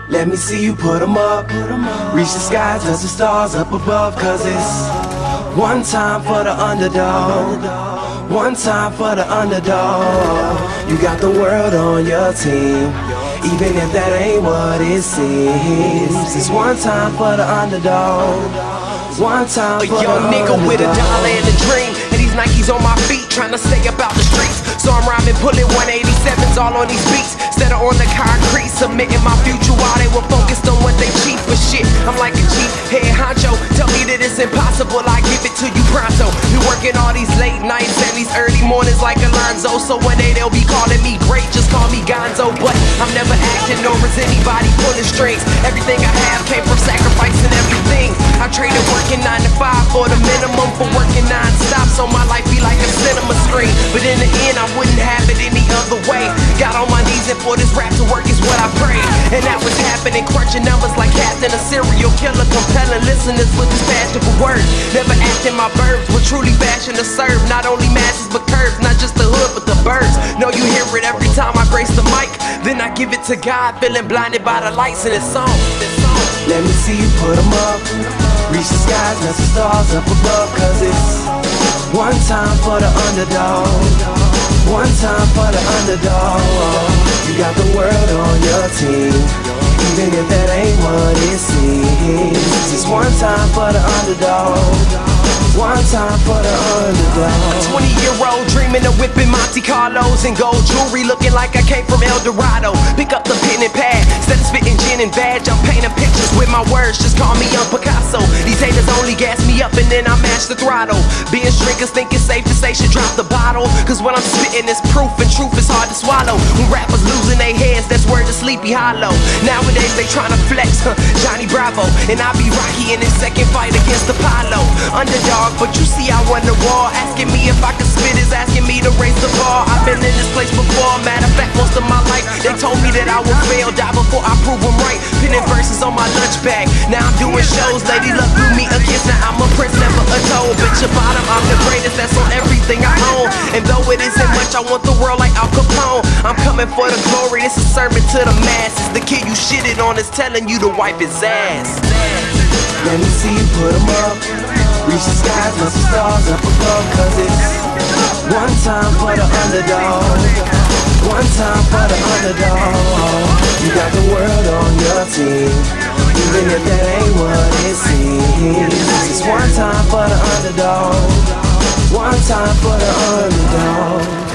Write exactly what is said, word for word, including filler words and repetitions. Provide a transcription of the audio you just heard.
Let me see you put 'em up. Reach the sky, touch the stars up above. Cause it's one time for the underdog, one time for the underdog. You got the world on your team, even if that ain't what it seems. It's one time for the underdog, one time for the underdog. A young nigga with a dollar and a dream, and these Nikes on my feet, trying to stay about the streets. So I'm rhyming, pulling one eighty-sevens all on these beats, instead of on the concrete, submitting my future while they were focused on what they cheap. But shit, I'm like a cheap head honcho. Tell me that it's impossible, I give it to you pronto. Been working all these late nights and these early mornings like Alonzo. So one day they'll be calling me great, just call me Gonzo. But I'm never acting, nor is anybody pulling strings. Everything I have came from sacrificing everything. I traded working nine to five for the minimum for working non-stop, so my life be like a cinema screen. But in the end I wouldn't have it any other way. Got on my knees and for this rap to work is what I pray. And that was happening, crunching numbers like Captain, a serial killer, compelling listeners with his passion for words. Never acting my verbs, but truly passion to serve not only masses but curves, not just the hood but the birds. Know you hear it every time I grace the mic, then I give it to God, feeling blinded by the lights in this song. Let me see you put 'em up. Reach the skies, touch the stars up above. Cause it's one time for the underdog, one time for the underdog. You got the world on your team, even if that ain't what it seems. It's one time for the underdog, one time for the underdog. A twenty year old dreaming of whipping Monte Carlos and gold jewelry, looking like I came from El Dorado. Pick up the pen and pad, instead of spitting gin and vag, I'm painting pictures with my words, just call me young Picasso. These haters only gas me up and then I mash the throttle. Being drinkers think it's safe to say should drop the bottle, cause what I'm spitting is proof and truth is hard to swallow. When rappers losing their heads, that's word to Sleepy Hollow. Nowadays they tryna flex, huh, Johnny Bravo, and I be Rocky in his second fight against Apollo. Underdog, but you see I won the war. Asking me if I could spit is asking me to raise the bar. I've been in this place before, matter of fact most of my life. They told me that I would fail, die before I prove them right. Pinning verses on my lunch bag, now I'm doing shows. Lady luck blew me a kiss, now I'm a prince, never a toad. Bitch your bottom, I'm the greatest, that's on everything I own. And though it isn't much, I want the world like Al Capone. I'm coming for the glory, it's a sermon to the masses. The kid you shitted on is telling you to wipe his ass. Let me see you put 'em up. Reach the skies, touch the stars up above. Cause it's one time for the underdog, one time for the underdog. You got the world on your team, even if that ain't what it seems. It's one time for the underdog, one time for the underdog.